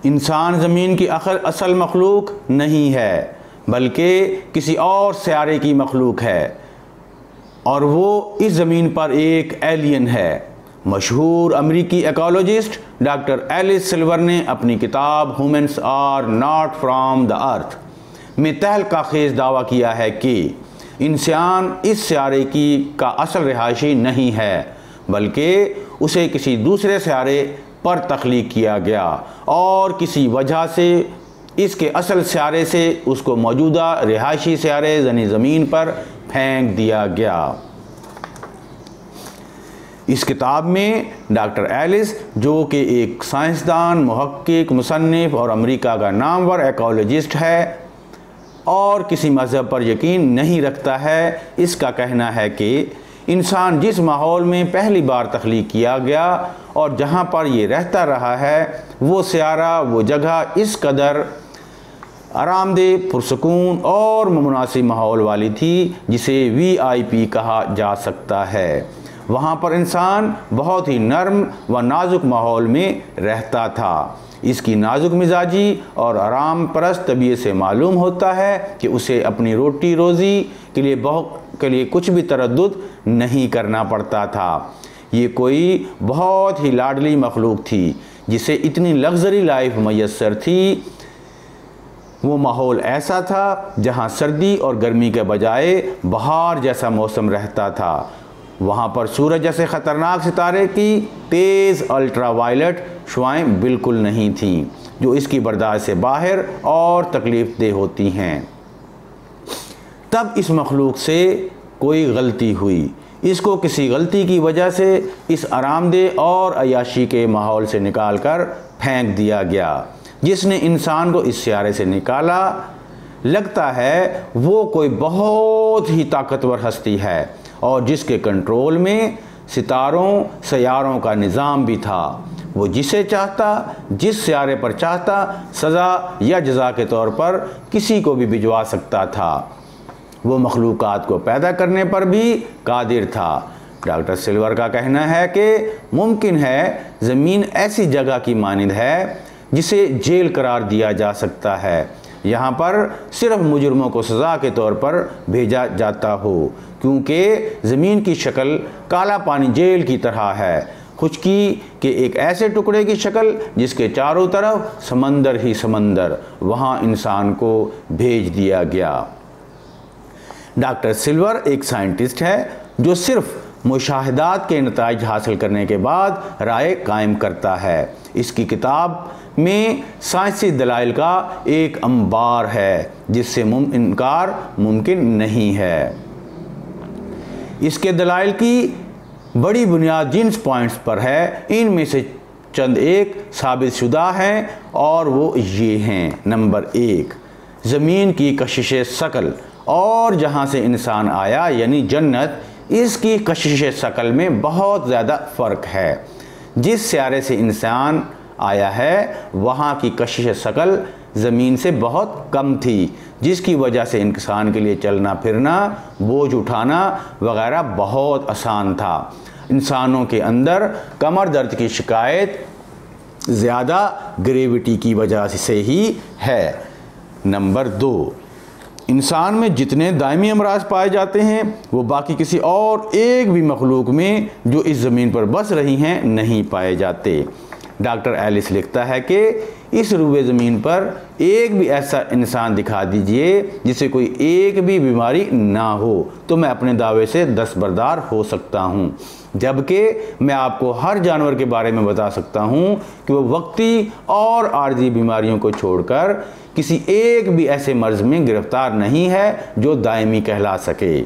इंसान ज़मीन की असल मखलूक नहीं है बल्कि किसी और सियारे की मखलूक है और वो इस ज़मीन पर एक एलियन है। मशहूर अमेरिकी एकोलॉजिस्ट डॉक्टर एलिस सिल्वर ने अपनी किताब humans are not from the earth में तहलका खेज़ दावा किया है कि इंसान इस सियारे का असल रिहायशी नहीं है बल्कि उसे किसी दूसरे सियारे पर तख्लीक किया गया और किसी वजह से इसके असल सियारे से उसको मौजूदा रिहायशी सियारे यानी ज़मीन पर फेंक दिया गया। इस किताब में डॉक्टर एलिस, जो कि एक साइंसदान, मुहक्किक, मुसन्निफ़ और अमेरिका का नामवर एकोलॉजिस्ट है और किसी मज़हब पर यकीन नहीं रखता है, इसका कहना है कि इंसान जिस माहौल में पहली बार तख्लीक किया गया और जहाँ पर ये रहता रहा है वो सियारा, वो जगह इस कदर आरामदेह, पुरसकून और मुनासिब माहौल वाली थी जिसे VIP कहा जा सकता है। वहाँ पर इंसान बहुत ही नर्म व नाजुक माहौल में रहता था। इसकी नाजुक मिजाजी और आराम परस्त तबीयत से मालूम होता है कि उसे अपनी रोटी रोज़ी के लिए कुछ भी तरद्दुद नहीं करना पड़ता था। ये कोई बहुत ही लाडली मखलूक थी जिसे इतनी लग्जरी लाइफ मैसर थी। वो माहौल ऐसा था जहाँ सर्दी और गर्मी के बजाय बहार जैसा मौसम रहता था। वहाँ पर सूरज जैसे ख़तरनाक सितारे की तेज़ अल्ट्रावायलेट शुआएं बिल्कुल नहीं थीं जो इसकी बर्दाश्त से बाहर और तकलीफ़ देह होती हैं। तब इस मखलूक से कोई गलती हुई। इसको किसी गलती की वजह से इस आरामदेह और अयाशी के माहौल से निकाल कर फेंक दिया गया। जिसने इंसान को इस सियारे से निकाला, लगता है वो कोई बहुत ही ताकतवर हस्ती है और जिसके कंट्रोल में सितारों सयारों का निज़ाम भी था। वो जिसे चाहता, जिस सियारे पर चाहता, सज़ा या जज़ा के तौर पर किसी को भी भिजवा सकता था। वो मखलूक़ात को पैदा करने पर भी कादिर था। डॉक्टर सिल्वर का कहना है कि मुमकिन है ज़मीन ऐसी जगह की मानिंद है जिसे जेल करार दिया जा सकता है। यहाँ पर सिर्फ मुजरमों को सज़ा के तौर पर भेजा जाता हो, क्योंकि ज़मीन की शक्ल काला पानी जेल की तरह है, खुश्की के एक ऐसे टुकड़े की शक्ल जिसके चारों तरफ समंदर ही समंदर। वहाँ इंसान को भेज दिया गया। डॉक्टर सिल्वर एक साइंटिस्ट है जो सिर्फ मुशाहिदात के नताइज हासिल करने के बाद राय कायम करता है। इसकी किताब में साइंसी दलाइल का एक अंबार है जिससे इनकार मुमकिन नहीं है। इसके दलाइल की बड़ी बुनियाद जिन पॉइंट्स पर है, इनमें से चंद एक साबित शुदा हैं और वो ये हैं। नंबर 1, ज़मीन की कशिश शकल और जहाँ से इंसान आया यानी जन्नत, इसकी कशिश शकल में बहुत ज़्यादा फ़र्क है। जिस सियारे से इंसान आया है वहाँ की कशिश शकल ज़मीन से बहुत कम थी, जिसकी वजह से इंसान के लिए चलना फिरना, बोझ उठाना वगैरह बहुत आसान था। इंसानों के अंदर कमर दर्द की शिकायत ज़्यादा ग्रेविटी की वजह से ही है। नंबर 2, इंसान में जितने दायमी अमराज पाए जाते हैं वो बाकी किसी और एक भी मखलूक में जो इस ज़मीन पर बस रही हैं नहीं पाए जाते। डॉक्टर एलिस लिखता है कि इस रूबे ज़मीन पर एक भी ऐसा इंसान दिखा दीजिए जिसे कोई एक भी बीमारी ना हो तो मैं अपने दावे से दस्तबरदार हो सकता हूँ, जबकि मैं आपको हर जानवर के बारे में बता सकता हूँ कि वो वक्ती और आर्जी बीमारियों को छोड़कर किसी एक भी ऐसे मर्ज़ में गिरफ्तार नहीं है जो दायमी कहला सके।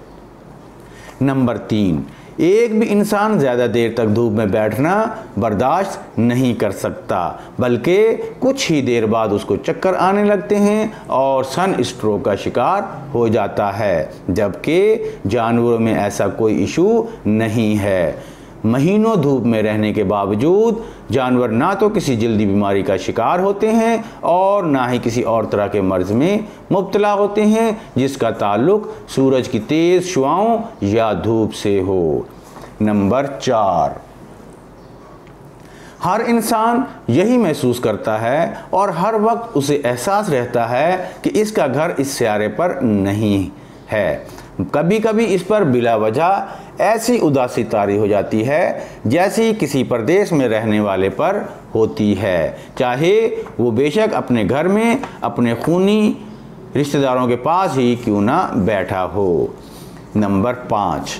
नंबर 3, एक भी इंसान ज़्यादा देर तक धूप में बैठना बर्दाश्त नहीं कर सकता, बल्कि कुछ ही देर बाद उसको चक्कर आने लगते हैं और सन स्ट्रोक का शिकार हो जाता है, जबकि जानवरों में ऐसा कोई इशू नहीं है। महीनों धूप में रहने के बावजूद जानवर ना तो किसी जल्दी बीमारी का शिकार होते हैं और ना ही किसी और तरह के मर्ज़ में मुब्तला होते हैं जिसका ताल्लुक़ सूरज की तेज़ शुआओं या धूप से हो। नंबर 4, हर इंसान यही महसूस करता है और हर वक्त उसे एहसास रहता है कि इसका घर इस सियारे पर नहीं है। कभी कभी इस पर बिला वजह ऐसी उदासी तारी हो जाती है जैसी किसी प्रदेश में रहने वाले पर होती है, चाहे वो बेशक अपने घर में अपने खूनी रिश्तेदारों के पास ही क्यों ना बैठा हो। नंबर 5,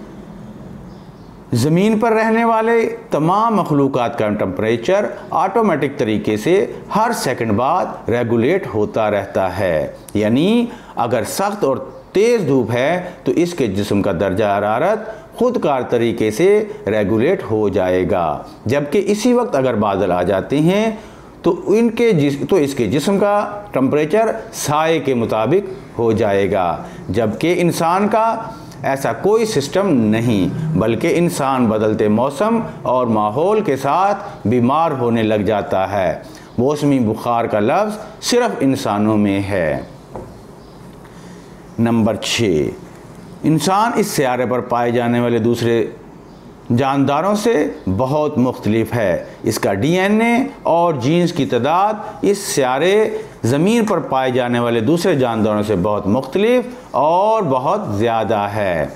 ज़मीन पर रहने वाले तमाम मखलूक़ात का टेम्परेचर ऑटोमेटिक तरीके से हर सेकंड बाद रेगुलेट होता रहता है। यानी अगर सख्त और तेज़ धूप है तो इसके जिस्म का दर्जा हरारत खुदकार तरीके से रेगुलेट हो जाएगा, जबकि इसी वक्त अगर बादल आ जाते हैं तो इसके जिस्म का टेम्परेचर साए के मुताबिक हो जाएगा। जबकि इंसान का ऐसा कोई सिस्टम नहीं, बल्कि इंसान बदलते मौसम और माहौल के साथ बीमार होने लग जाता है। मौसमी बुखार का लफ्ज़ सिर्फ इंसानों में है। नंबर 6, इंसान इस सियारे पर पाए जाने वाले दूसरे जानदारों से बहुत मुख्तलिफ है। इसका DNA और जीन्स की तादाद इस सियारे ज़मीन पर पाए जाने वाले दूसरे जानदारों से बहुत मुख्तलिफ और बहुत ज़्यादा है।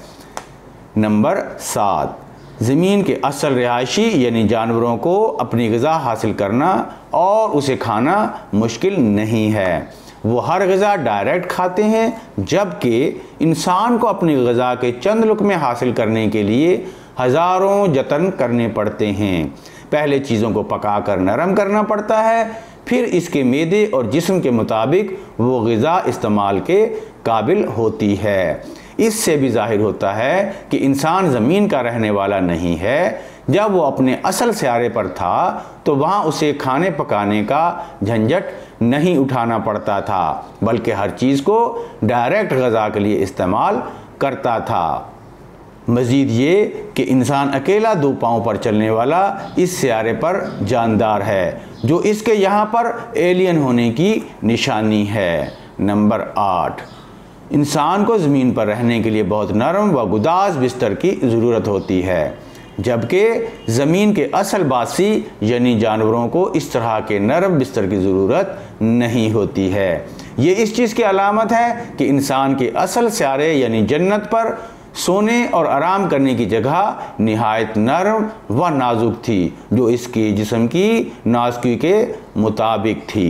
नंबर 7, ज़मीन के असल रिहायशी यानी जानवरों को अपनी ग़िज़ा हासिल करना और उसे खाना मुश्किल नहीं है। वो हर ग़िज़ा डायरेक्ट खाते हैं, जबकि इंसान को अपनी ग़िज़ा के चंद लुक़मे हासिल करने के लिए हज़ारों जतन करने पड़ते हैं। पहले चीज़ों को पकाकर नरम करना पड़ता है, फिर इसके मैदे और जिस्म के मुताबिक वो ग़िज़ा इस्तेमाल के काबिल होती है। इससे भी ज़ाहिर होता है कि इंसान ज़मीन का रहने वाला नहीं है। जब वो अपने असल सियारे पर था तो वहाँ उसे खाने पकाने का झंझट नहीं उठाना पड़ता था, बल्कि हर चीज़ को डायरेक्ट ग़िज़ा के लिए इस्तेमाल करता था। मज़ीद ये कि इंसान अकेला 2 पाँव पर चलने वाला इस सियारे पर जानदार है, जो इसके यहाँ पर एलियन होने की निशानी है। नंबर 8, इंसान को ज़मीन पर रहने के लिए बहुत नरम व गुदाज बिस्तर की ज़रूरत होती है, जबकि ज़मीन के असल बासी यानी जानवरों को इस तरह के नरम बिस्तर की ज़रूरत नहीं होती है। ये इस चीज़ की अलामत है कि इंसान के असल सियारे यानी जन्नत पर सोने और आराम करने की जगह निहायत नरम व नाजुक थी, जो इसके जिस्म की नाज़ुकी के मुताबिक थी।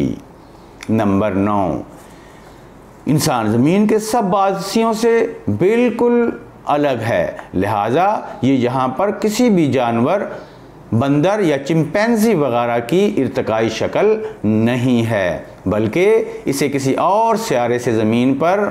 नंबर 9, इंसान ज़मीन के सब बासियों से बिल्कुल अलग है, लिहाजा ये यहाँ पर किसी भी जानवर, बंदर या चिंपैंजी वगैरह की इर्तिकाई शक्ल नहीं है, बल्कि इसे किसी और सियारे से ज़मीन पर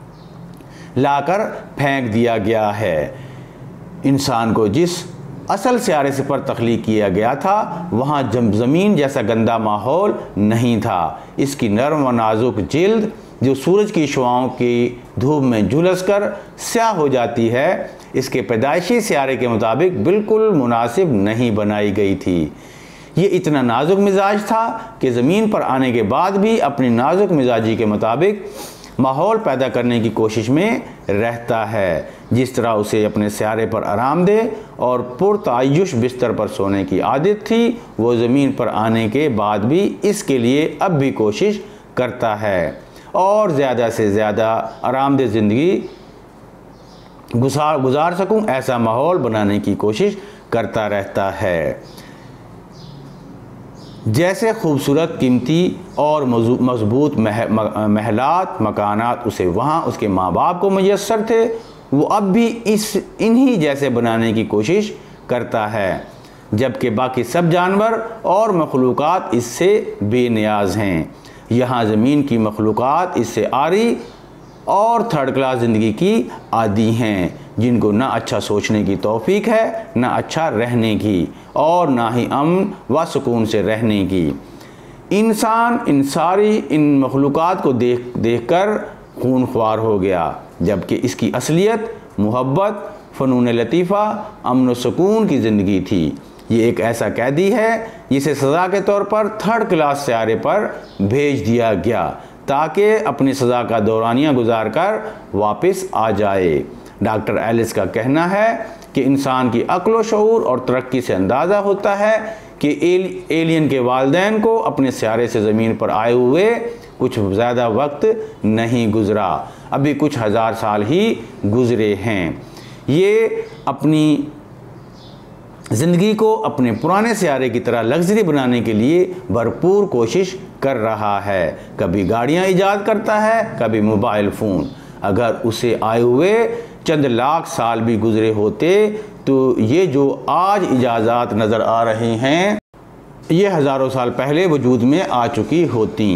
लाकर फेंक दिया गया है। इंसान को जिस असल सियारे से पर तख्लीक किया गया था वहाँ ज़मीन जैसा गंदा माहौल नहीं था। इसकी नरम व नाजुक जिल्द जो सूरज की शुआओं की धूप में झुलस कर स्याह हो जाती है, इसके पैदाइशी सियारे के मुताबिक बिल्कुल मुनासिब नहीं बनाई गई थी। ये इतना नाजुक मिजाज था कि ज़मीन पर आने के बाद भी अपनी नाजुक मिजाजी के मुताबिक माहौल पैदा करने की कोशिश में रहता है। जिस तरह उसे अपने सियारे पर आरामदेह और पुरतायुश बिस्तर पर सोने की आदत थी, वो ज़मीन पर आने के बाद भी इसके लिए अब भी कोशिश करता है और ज़्यादा से ज़्यादा आरामदेह ज़िंदगी गुजार सकूं ऐसा माहौल बनाने की कोशिश करता रहता है। जैसे खूबसूरत, कीमती और मजबूत महलात, मकानात उसे वहाँ उसके माँ बाप को मुयस्सर थे, वो अब भी इन्हीं जैसे बनाने की कोशिश करता है, जबकि बाकी सब जानवर और मखलूक़ात इससे बेनियाज हैं। यहाँ ज़मीन की मखलूक़ात इससे आरी और थर्ड क्लास ज़िंदगी की आदी हैं, जिनको ना अच्छा सोचने की तौफीक है, ना अच्छा रहने की, और ना ही अमन व सुकून से रहने की। इंसान इन मखलूक़ात को देख कर खून ख्वार हो गया, जबकि इसकी असलियत मोहब्बत, फ़नून लतीफ़ा, अमन व सुकून की ज़िंदगी थी। ये एक ऐसा कैदी है जिसे सज़ा के तौर पर थर्ड क्लास सियारे पर भेज दिया गया ताकि अपनी सज़ा का दौरानिया गुजार कर वापस आ जाए। डॉक्टर एलिस का कहना है कि इंसान की अक्ल व शऊर और तरक्की से अंदाज़ा होता है कि एलियन के वालिदैन को अपने सियारे से ज़मीन पर आए हुए कुछ ज़्यादा वक्त नहीं गुज़रा, अभी कुछ हज़ार साल ही गुज़रे हैं। ये अपनी ज़िंदगी को अपने पुराने सियारे की तरह लग्जरी बनाने के लिए भरपूर कोशिश कर रहा है। कभी गाड़ियाँ ईजाद करता है, कभी मोबाइल फ़ोन। अगर उसे आए हुए चंद लाख साल भी गुज़रे होते तो ये जो आज इजाज़ात नज़र आ रहे हैं ये हज़ारों साल पहले वजूद में आ चुकी होती।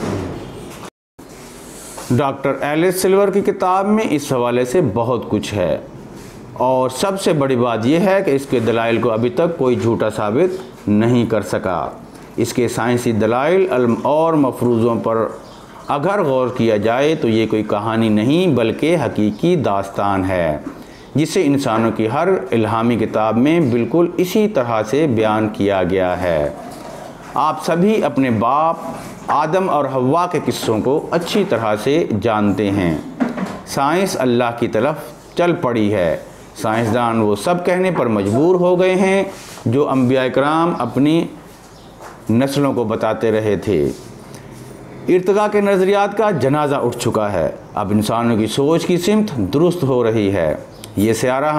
डॉक्टर एलिस सिल्वर की किताब में इस हवाले से बहुत कुछ है और सबसे बड़ी बात यह है कि इसके दलाइल को अभी तक कोई झूठा साबित नहीं कर सका। इसके साइंसी दलाइल और मफरूज़ों पर अगर गौर किया जाए तो ये कोई कहानी नहीं बल्कि हकीकी दास्तान है, जिसे इंसानों की हर इल्हामी किताब में बिल्कुल इसी तरह से बयान किया गया है। आप सभी अपने बाप आदम और हव्वा के किस्सों को अच्छी तरह से जानते हैं। साइंस अल्लाह की तरफ चल पड़ी है। साइंसदान वो सब कहने पर मजबूर हो गए हैं जो अंबिया इकराम अपनी नस्लों को बताते रहे थे। इर्तिका के नज़रियात का जनाजा उठ चुका है। अब इंसानों की सोच की सिमत दुरुस्त हो रही है। ये सियारा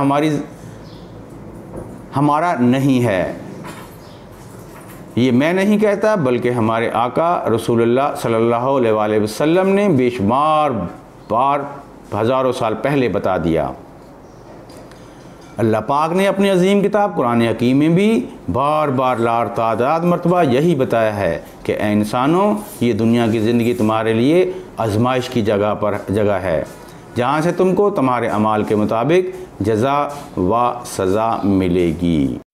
हमारा नहीं है, ये मैं नहीं कहता बल्कि हमारे आका रसूलुल्लाह सल्लल्लाहु अलैहि वसल्लम ने बेशुमार बार हज़ारों साल पहले बता दिया। अल्लाह पाक ने अपनी अजीम किताब कुरान हकीम में भी बार बार लातादाद मरतबा यही बताया है कि ऐ इंसानों, ये दुनिया की ज़िंदगी तुम्हारे लिए आजमाइश की जगह है, जहाँ से तुमको तुम्हारे अमाल के मुताबिक जज़ा व सज़ा मिलेगी।